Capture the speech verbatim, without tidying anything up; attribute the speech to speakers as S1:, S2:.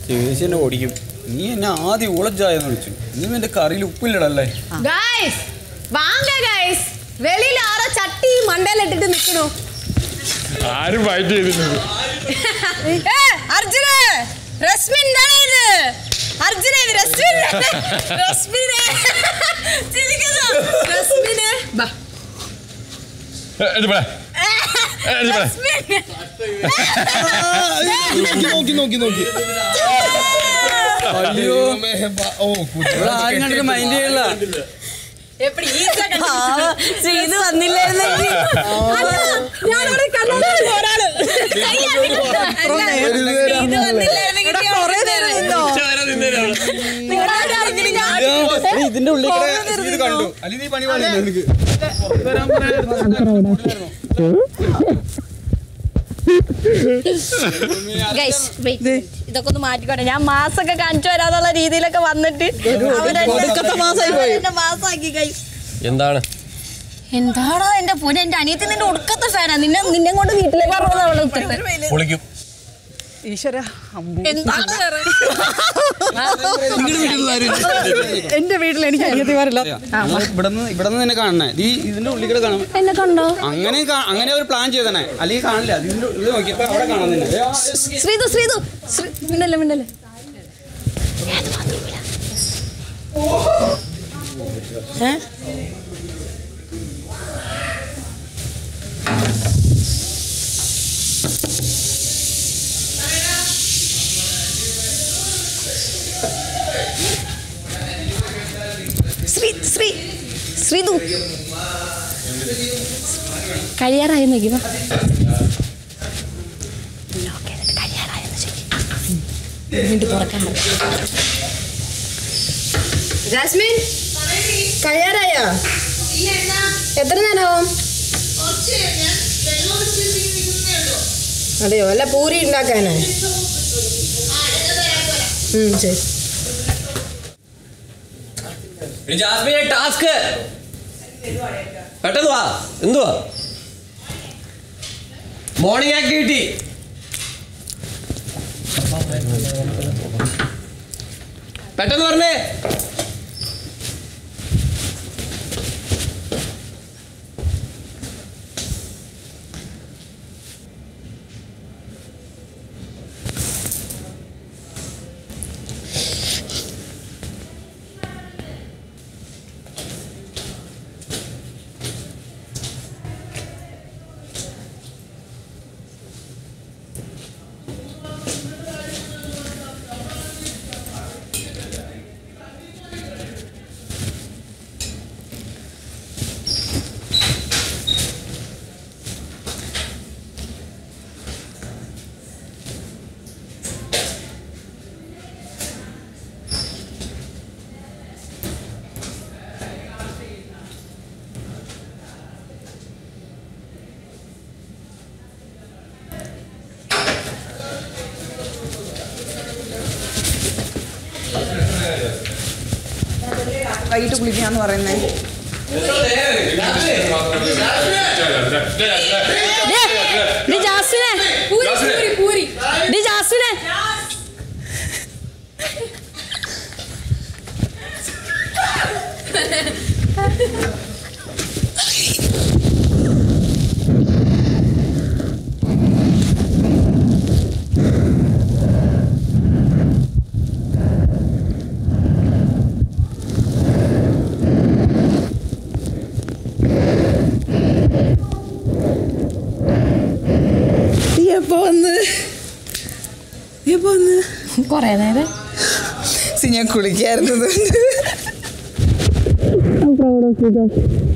S1: ചേച്ചി എന്നെ ഓടിക്കും. നീ എന്നെ ആദ്യം ഉളച്ചായെന്ന് വിളിച്ചു. നീ എന്റെ കറിയിൽ ഉപ്പില്ലടല്ലേ?
S2: വെളിയിൽ ആരോ ചട്ടി മണ്ടയിലിട്ടിട്ട് നിൽക്കണു.
S3: ആരും ഫൈറ്റ് ചെയ്തിട്ടുണ്ട്.
S2: അർജുന റസ്മിൻ ഇത് അർജുന ഇത് റസ്മിൻ റസ്മിനെ ചിരിക്കുന്നു. റസ്മിനെ ബാ
S4: നോക്കി നോക്കി നോക്കി
S1: അയ്യോ ആരും കണ്ടിട്ട് മൈൻഡ് ചെയ്യില്ല.
S2: ശ്രീത് വന്നില്ലായിരുന്നെങ്കിൽ
S1: ഇതിന്റെ ഉള്ളിൽ കണ്ടു അല്ലെങ്കിൽ നീ പണി പാടില്ല. എനിക്ക്
S2: ഇതൊക്കെ ഒന്ന് മാറ്റിക്കോട്ടെ. ഞാൻ മാസൊക്കെ കാണിച്ചു വരാന്നുള്ള രീതിയിലൊക്കെ വന്നിട്ട് മാസാക്കി.
S5: എന്താണ്
S2: എന്താണോ എന്റെ പൂന? എന്റെ അനിയത്തി നിന്റെ ഒടുക്കത്തെ ഫാനാ. നിന്നെ നിന്നെ കൊണ്ട് വീട്ടിലേക്ക്
S5: പൊളിക്കും.
S4: ഈശ്വര
S6: എന്റെ വീട്ടിൽ എനിക്ക് അനിയത്തിമാരല്ല.
S1: ഇവിടുന്ന് ഇവിടുന്ന് തന്നെ കാണണേ. നീ ഇതിന്റെ ഉള്ളിൽ കൂടെ കാണാം.
S2: എന്നെ കണ്ടോ?
S1: അങ്ങനെ അങ്ങനെ ഒരു പ്ലാൻ ചെയ്തേ. അല്ലെങ്കിൽ കാണില്ല. ഇതിന്റെ ഇത് നോക്കിയപ്പോ അവിടെ കാണുന്നില്ല.
S2: ശ്രീതു ശ്രീതു മിണ്ടല്ലേ മിണ്ടല്ലേ. ശ്രീ ശ്രീ ശ്രീതു കഴിയാറായെന്ന് നോക്കിയോ? കഴിയാറായെന്ന് ചോദിക്കും. തുറക്കാൻ ജാസ്മിൻ കഴിയാറായോ? എത്ര നേരമാവും? അതെയോ? അല്ല പൂരി ഉണ്ടാക്കാനോ? ശരി.
S5: ടാസ്ക് പെട്ടെന്ന് വാ. എന്തുവാ മോർണിംഗ് ആക്ടിവിറ്റി? പെട്ടെന്ന് പറഞ്ഞേ.
S6: വൈകിട്ട് കുളിക്കാന്ന് പറയുന്നേ.
S2: കൊറേ നേരം
S6: ഞാൻ കുളിക്കായിരുന്നത്.